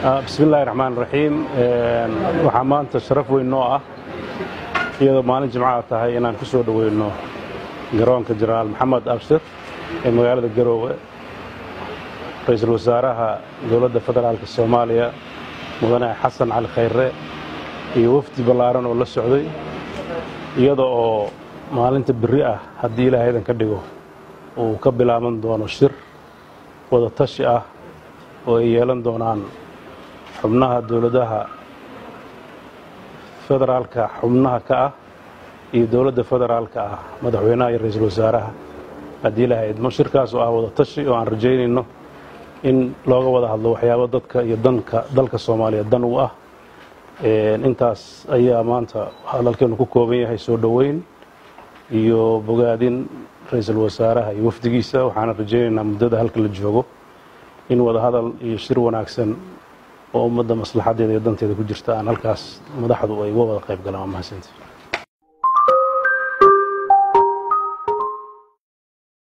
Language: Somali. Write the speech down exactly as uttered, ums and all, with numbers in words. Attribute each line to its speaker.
Speaker 1: بسم الله الرحمن الرحيم waxaa maanta sharaf weyn noo ah iyadoo maalin jimcaha tahay inaan ku soo dhaweyno garoonka Jenaraal Maxamed Abshir ee magaalada Garowe ra'iisul wasaaraha dawladda federaalka Soomaaliya mudane Xasan Cali Khayre iyo wafdi ballaaran oo la socday iyadoo maalinta biri ah haddii Ilaahay ka dhigo uu ka bilaaban doono shir wada tashi ah oo ay yeelan doonaan xubnaha dawladaha federaalka xubnaha ka ah iyo dawladda federaalka ah madaxweynaha iyo ra'iisul wasaaraha haddii Ilaahay ma shirkaas oo ah wada tashi oo aan rajaynayno in looga wada hadlo waxyaabo dadka iyo danka dalka Soomaaliya dan u ah intaas ayaa maanta hadalkeenu ku kooban yahay soo dhaweyn iyo bogaadin ra'iisul wasaaraha iyo wafdigiisa waxaan rajaynaynaa muddada halka la joogo in wada hadal iyo shir wanaagsan oo ummadda maslaxadeeda iyo danteeda ku jirta aan halkaas madaxdu ay uga wada qayb galaan mahadsantii